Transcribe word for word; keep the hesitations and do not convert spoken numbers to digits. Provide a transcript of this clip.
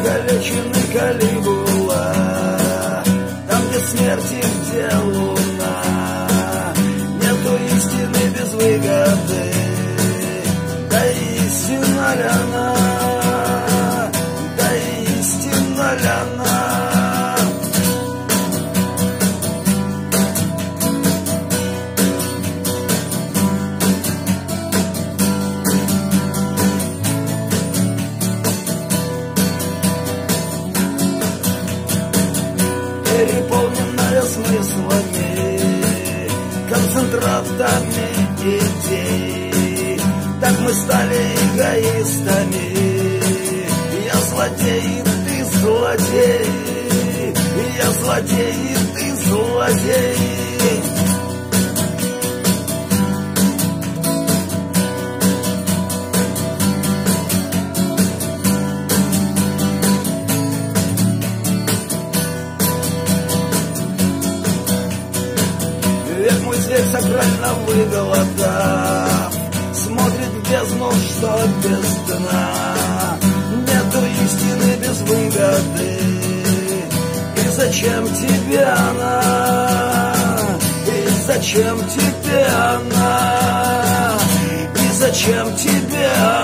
покалеченный Калигула, там, где смерть и где луна. Нету истины без выгоды, да истина ли она, да истина ли она. Переполненная смыслами, концентратами идей, так мы стали эгоистами. Я злодей, и ты злодей, я злодей, и ты злодей. Век мой зверь сакрально выглодав, смотрит в бездну, что без дна. Нету истины без выгоды, и зачем тебе она, и зачем тебе она, и зачем тебе она.